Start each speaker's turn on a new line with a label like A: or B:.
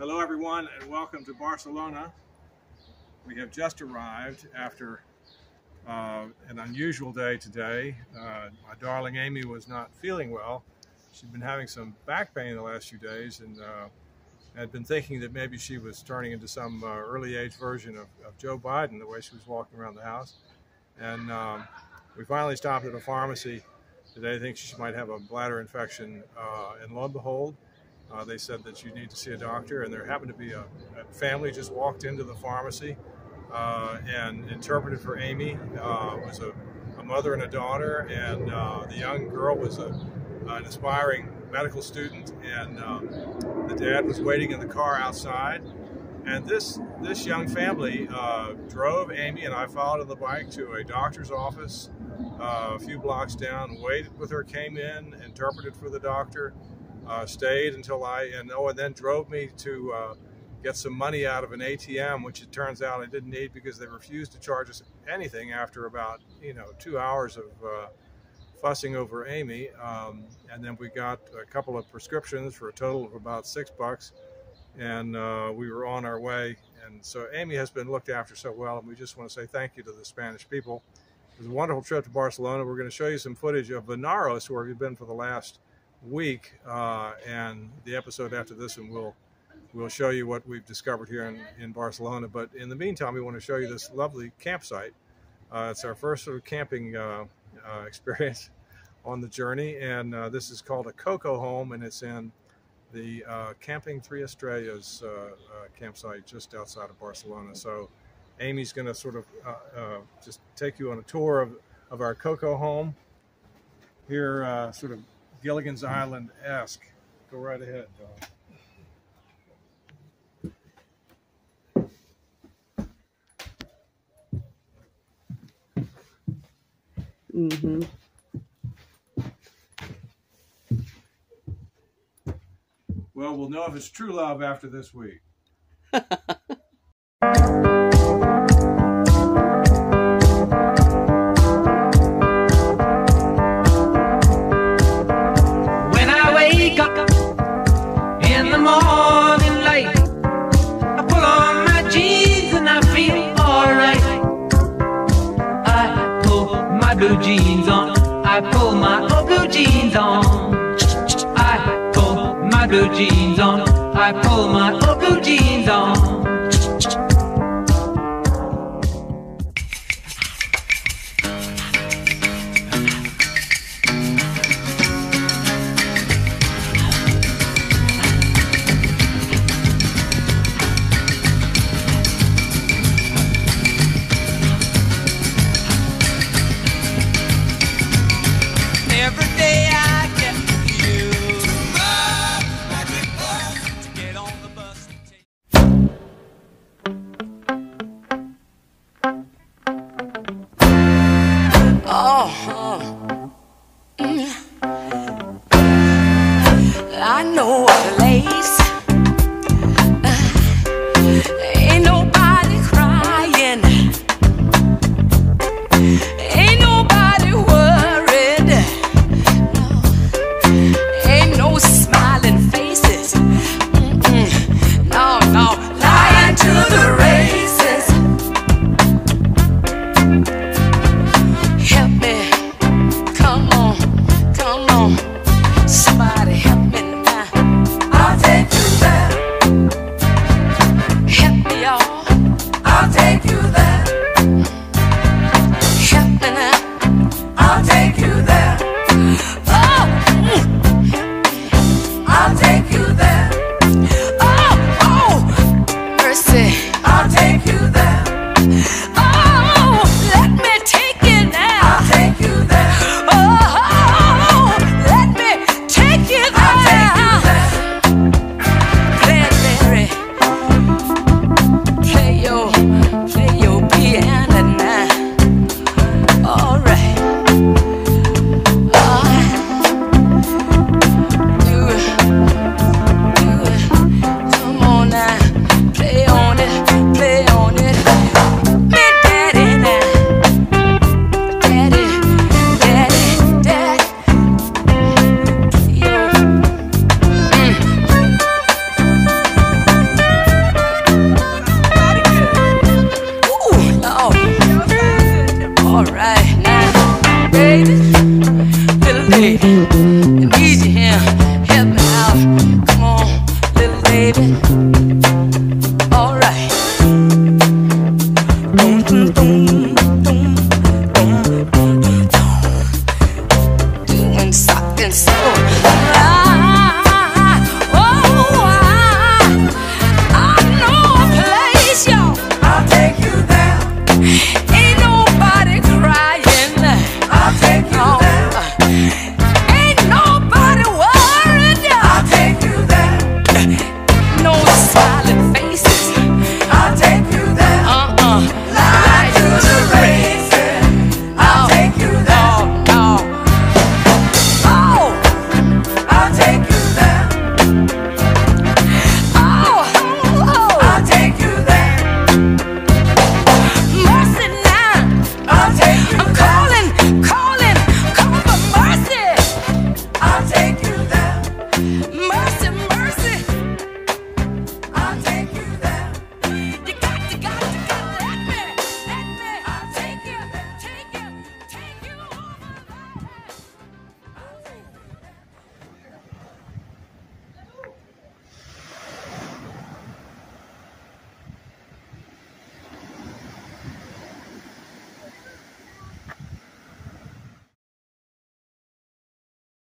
A: Hello everyone and welcome to Barcelona. We have just arrived after an unusual day today. My darling Amy was not feeling well. She'd been having some back pain the last few days and had been thinking that maybe she was turning into some early age version of Joe Biden, the way she was walking around the house. And we finally stopped at a pharmacy today. I think she might have a bladder infection, and lo and behold, they said that you need to see a doctor, and there happened to be a family just walked into the pharmacy and interpreted for Amy. It was a mother and a daughter, and the young girl was an aspiring medical student, and the dad was waiting in the car outside. And this young family drove Amy and I followed on the bike to a doctor's office a few blocks down, waited with her, came in, interpreted for the doctor, stayed until and then drove me to get some money out of an ATM, which it turns out I didn't need because they refused to charge us anything after about 2 hours of fussing over Amy. And then we got a couple of prescriptions for a total of about $6, and we were on our way. And so Amy has been looked after so well, and we just want to say thank you to the Spanish people. It was a wonderful trip to Barcelona. We're going to show you some footage of Vinaros, where we've been for the last week, and the episode after this one we'll show you what we've discovered here in Barcelona. But in the meantime, we want to show you this lovely campsite. It's our first sort of camping experience on the journey, and this is called a Coco home, and it's in the Camping 3 Estrellas campsite just outside of Barcelona. So Amy's going to sort of just take you on a tour of our Coco home here, sort of Gilligan's Island-esque. Go right ahead, Dawn. Well, we'll know if it's true love after this week.
B: When I wake up in the morning light, I pull on my jeans and I feel alright. I pull my blue jeans on, I pull my old blue jeans on. I pull my blue jeans on, I pull my old blue jeans on. Every day I get you to get on the bus and take.
C: I know a place. Ain't nobody crying. Ain't nobody worried. No. Ain't no smiling faces. No, no. Lying to the races. Help me. Come on. Come on. Somebody help me now. I'll take you there. Help me, y'all. I'll take you there. Help me now. I'll take you there. Oh, I'll take you there. Oh, oh, mercy. I'll take you there. Oh, let me take you now. I'll take you there. Oh, let me take you there. I'll take you there. baby. I need you here. Help me out. Come on, little baby.